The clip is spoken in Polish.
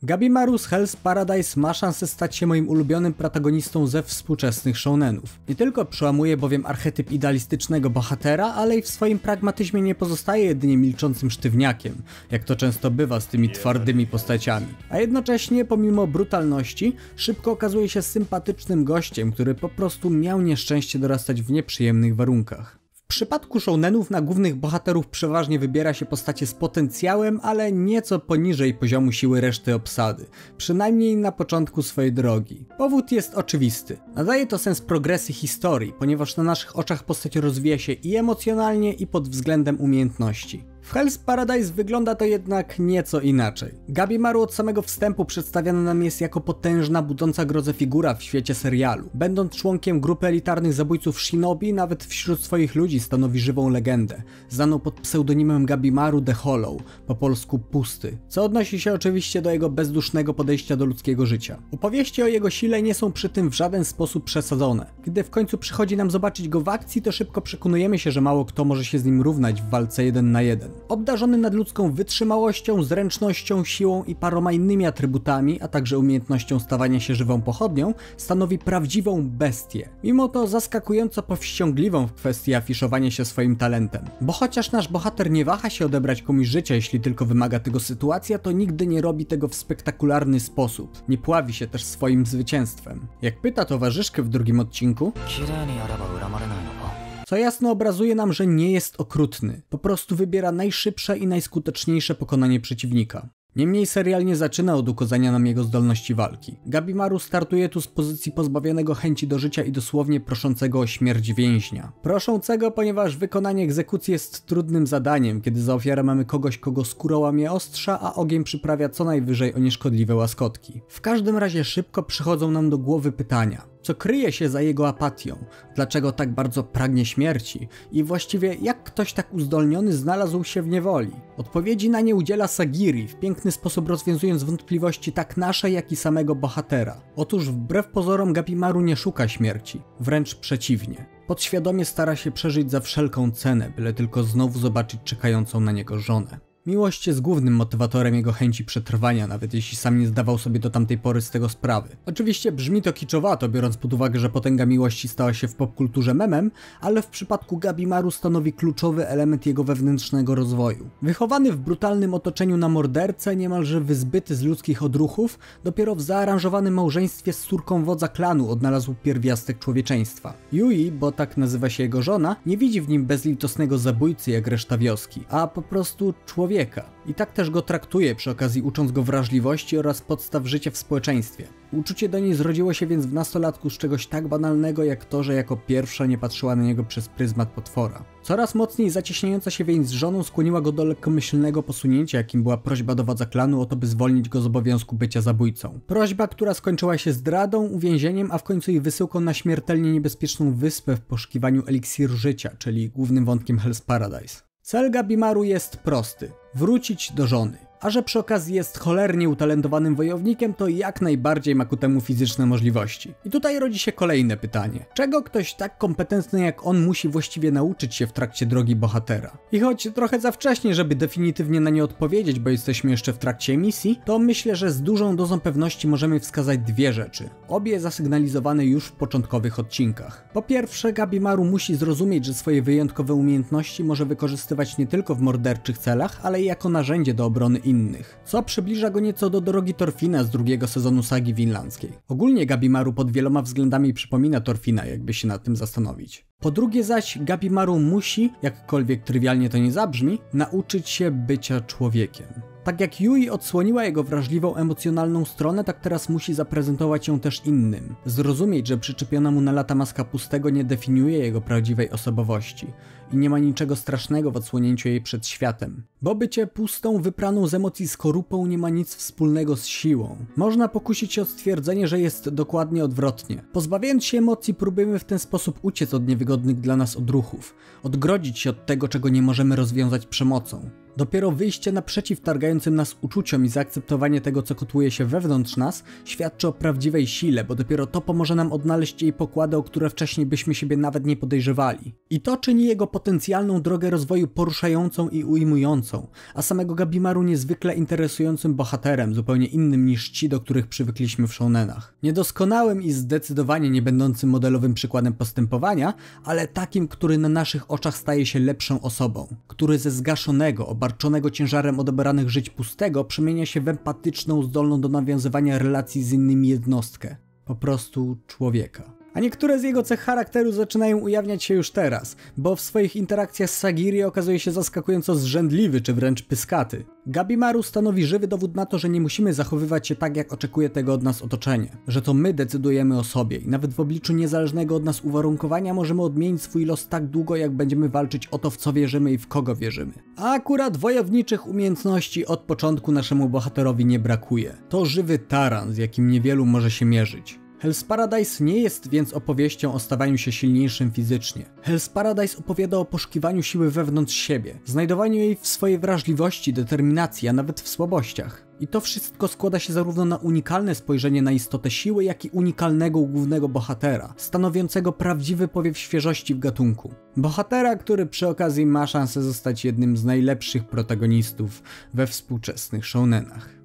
Gabimaru z Hell's Paradise ma szansę stać się moim ulubionym protagonistą ze współczesnych shonenów. Nie tylko przełamuje bowiem archetyp idealistycznego bohatera, ale i w swoim pragmatyzmie nie pozostaje jedynie milczącym sztywniakiem, jak to często bywa z tymi twardymi postaciami. A jednocześnie, pomimo brutalności, szybko okazuje się sympatycznym gościem, który po prostu miał nieszczęście dorastać w nieprzyjemnych warunkach. W przypadku shonenów na głównych bohaterów przeważnie wybiera się postacie z potencjałem, ale nieco poniżej poziomu siły reszty obsady, przynajmniej na początku swojej drogi. Powód jest oczywisty. Nadaje to sens progresji historii, ponieważ na naszych oczach postać rozwija się i emocjonalnie, i pod względem umiejętności. W Hell's Paradise wygląda to jednak nieco inaczej. Gabimaru od samego wstępu przedstawiana nam jest jako potężna, budząca grozę figura w świecie serialu. Będąc członkiem grupy elitarnych zabójców Shinobi, nawet wśród swoich ludzi stanowi żywą legendę, znaną pod pseudonimem Gabimaru the Hollow, po polsku pusty, co odnosi się oczywiście do jego bezdusznego podejścia do ludzkiego życia. Opowieści o jego sile nie są przy tym w żaden sposób przesadzone. Gdy w końcu przychodzi nam zobaczyć go w akcji, to szybko przekonujemy się, że mało kto może się z nim równać w walce 1 na 1. Obdarzony nadludzką wytrzymałością, zręcznością, siłą i paroma innymi atrybutami, a także umiejętnością stawania się żywą pochodnią, stanowi prawdziwą bestię. Mimo to zaskakująco powściągliwą w kwestii afiszowania się swoim talentem. Bo chociaż nasz bohater nie waha się odebrać komuś życia, jeśli tylko wymaga tego sytuacja, to nigdy nie robi tego w spektakularny sposób. Nie pławi się też swoim zwycięstwem. Jak pyta towarzyszkę w drugim odcinku, co jasno obrazuje nam, że nie jest okrutny. Po prostu wybiera najszybsze i najskuteczniejsze pokonanie przeciwnika. Niemniej serial nie zaczyna od ukazania nam jego zdolności walki. Gabimaru startuje tu z pozycji pozbawionego chęci do życia i dosłownie proszącego o śmierć więźnia. Proszącego, ponieważ wykonanie egzekucji jest trudnym zadaniem, kiedy za ofiarę mamy kogoś, kogo skóra łamie ostrza, a ogień przyprawia co najwyżej o nieszkodliwe łaskotki. W każdym razie szybko przychodzą nam do głowy pytania. Co kryje się za jego apatią? Dlaczego tak bardzo pragnie śmierci? I właściwie jak ktoś tak uzdolniony znalazł się w niewoli? Odpowiedzi na nie udziela Sagiri, w piękny sposób rozwiązując wątpliwości tak nasze, jak i samego bohatera. Otóż wbrew pozorom Gabimaru nie szuka śmierci, wręcz przeciwnie. Podświadomie stara się przeżyć za wszelką cenę, byle tylko znowu zobaczyć czekającą na niego żonę. Miłość jest głównym motywatorem jego chęci przetrwania, nawet jeśli sam nie zdawał sobie do tamtej pory z tego sprawy. Oczywiście brzmi to kiczowato, biorąc pod uwagę, że potęga miłości stała się w popkulturze memem, ale w przypadku Gabimaru stanowi kluczowy element jego wewnętrznego rozwoju. Wychowany w brutalnym otoczeniu na mordercę, niemalże wyzbyty z ludzkich odruchów, dopiero w zaaranżowanym małżeństwie z córką wodza klanu odnalazł pierwiastek człowieczeństwa. Yui, bo tak nazywa się jego żona, nie widzi w nim bezlitosnego zabójcy jak reszta wioski, a po prostu człowieka. I tak też go traktuje, przy okazji ucząc go wrażliwości oraz podstaw życia w społeczeństwie. Uczucie do niej zrodziło się więc w nastolatku z czegoś tak banalnego jak to, że jako pierwsza nie patrzyła na niego przez pryzmat potwora. Coraz mocniej zacieśniająca się więź z żoną skłoniła go do lekkomyślnego posunięcia, jakim była prośba do wodza klanu o to, by zwolnić go z obowiązku bycia zabójcą. Prośba, która skończyła się zdradą, uwięzieniem, a w końcu i wysyłką na śmiertelnie niebezpieczną wyspę w poszukiwaniu eliksiru życia, czyli głównym wątkiem Hell's Paradise. Cel Gabimaru jest prosty – wrócić do żony. A że przy okazji jest cholernie utalentowanym wojownikiem, to jak najbardziej ma ku temu fizyczne możliwości. I tutaj rodzi się kolejne pytanie. Czego ktoś tak kompetentny jak on musi właściwie nauczyć się w trakcie drogi bohatera? I choć trochę za wcześnie, żeby definitywnie na nie odpowiedzieć, bo jesteśmy jeszcze w trakcie misji, to myślę, że z dużą dozą pewności możemy wskazać dwie rzeczy. Obie zasygnalizowane już w początkowych odcinkach. Po pierwsze, Gabimaru musi zrozumieć, że swoje wyjątkowe umiejętności może wykorzystywać nie tylko w morderczych celach, ale i jako narzędzie do obrony innych, co przybliża go nieco do drogi Thorfina z drugiego sezonu sagi winlandzkiej. Ogólnie Gabimaru pod wieloma względami przypomina Thorfina, jakby się nad tym zastanowić. Po drugie zaś Gabimaru musi, jakkolwiek trywialnie to nie zabrzmi, nauczyć się bycia człowiekiem. Tak jak Yui odsłoniła jego wrażliwą, emocjonalną stronę, tak teraz musi zaprezentować ją też innym. Zrozumieć, że przyczepiona mu na lata maska pustego nie definiuje jego prawdziwej osobowości i nie ma niczego strasznego w odsłonięciu jej przed światem. Bo bycie pustą, wypraną z emocji skorupą nie ma nic wspólnego z siłą. Można pokusić się o stwierdzenie, że jest dokładnie odwrotnie. Pozbawiając się emocji, próbujemy w ten sposób uciec od niewygodnych dla nas odruchów, odgrodzić się od tego, czego nie możemy rozwiązać przemocą. Dopiero wyjście naprzeciw targającym nas uczuciom i zaakceptowanie tego, co kotłuje się wewnątrz nas, świadczy o prawdziwej sile, bo dopiero to pomoże nam odnaleźć jej pokłady, o które wcześniej byśmy siebie nawet nie podejrzewali. I to czyni jego potencjalną drogę rozwoju poruszającą i ujmującą, a samego Gabimaru niezwykle interesującym bohaterem, zupełnie innym niż ci, do których przywykliśmy w shonenach. Niedoskonałym i zdecydowanie nie będącym modelowym przykładem postępowania, ale takim, który na naszych oczach staje się lepszą osobą, który ze zgaszonego, obarczonego ciężarem odebranych żyć pustego przemienia się w empatyczną, zdolną do nawiązywania relacji z innymi jednostkę. Po prostu człowieka. A niektóre z jego cech charakteru zaczynają ujawniać się już teraz, bo w swoich interakcjach z Sagiri okazuje się zaskakująco zrzędliwy czy wręcz pyskaty. Gabimaru stanowi żywy dowód na to, że nie musimy zachowywać się tak, jak oczekuje tego od nas otoczenie. Że to my decydujemy o sobie i nawet w obliczu niezależnego od nas uwarunkowania możemy odmienić swój los tak długo, jak będziemy walczyć o to, w co wierzymy i w kogo wierzymy. A akurat wojowniczych umiejętności od początku naszemu bohaterowi nie brakuje. To żywy taran, z jakim niewielu może się mierzyć. Hell's Paradise nie jest więc opowieścią o stawaniu się silniejszym fizycznie. Hell's Paradise opowiada o poszukiwaniu siły wewnątrz siebie, znajdowaniu jej w swojej wrażliwości, determinacji, a nawet w słabościach. I to wszystko składa się zarówno na unikalne spojrzenie na istotę siły, jak i unikalnego głównego bohatera, stanowiącego prawdziwy powiew świeżości w gatunku. Bohatera, który przy okazji ma szansę zostać jednym z najlepszych protagonistów we współczesnych shonenach.